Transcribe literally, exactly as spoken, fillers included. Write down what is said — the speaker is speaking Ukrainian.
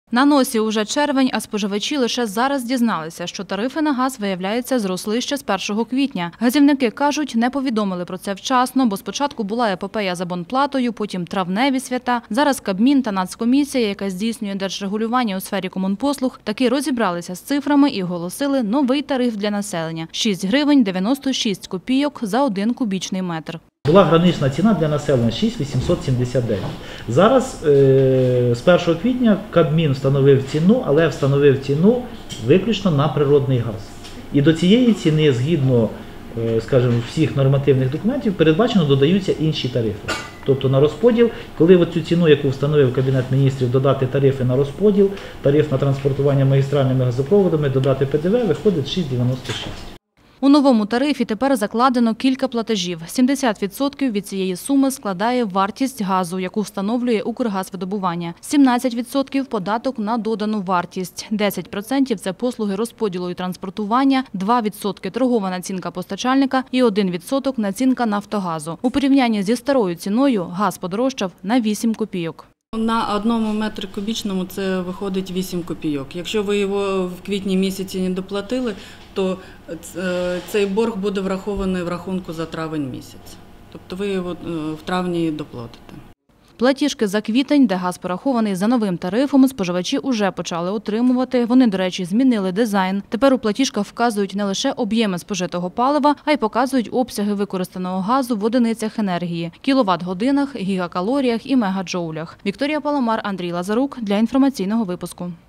На носі уже червень, а споживачі лише зараз дізналися, що тарифи на газ, виявляється, зросли ще з першого квітня. Газівники кажуть, не повідомили про це вчасно, бо спочатку була епопея з абонплатою, потім травневі свята. Зараз Кабмін та Нацкомісія, яка здійснює держрегулювання у сфері комунпослуг, таки розібралися з цифрами і оголосили новий тариф для населення – шість гривень дев'яносто шість копійок за один кубічний метр. Була гранична ціна для населення шість тисяч вісімсот сімдесят дев'ять. Зараз е, з першого квітня Кабмін встановив ціну, але встановив ціну виключно на природний газ. І до цієї ціни, згідно, е, скажімо, всіх нормативних документів, передбачено додаються інші тарифи. Тобто на розподіл, коли оцю ціну, яку встановив Кабінет Міністрів, додати тарифи на розподіл, тариф на транспортування магістральними газопроводами, додати Пе Де Ве, виходить шість дев'яносто шість. У новому тарифі тепер закладено кілька платежів. сімдесят відсотків від цієї суми складає вартість газу, яку встановлює Укргазвидобування. сімнадцять відсотків – податок на додану вартість. десять відсотків – це послуги розподілу і транспортування, два відсотки – торгова націнка постачальника і один відсоток – націнка Нафтогазу. У порівнянні зі старою ціною газ подорожчав на вісім копійок. На одному метрі кубічному це виходить вісім копійок. Якщо ви його в квітні місяці не доплатили, то цей борг буде врахований в рахунку за травень місяць. Тобто ви його в травні доплатите. Платіжки за квітень, де газ порахований за новим тарифом, споживачі уже почали отримувати. Вони, до речі, змінили дизайн. Тепер у платіжках вказують не лише об'єми спожитого палива, а й показують обсяги використаного газу в одиницях енергії – кіловат-годинах, гігакалоріях і мегаджоулях. Вікторія Паламар, Андрій Лазарук для інформаційного випуску.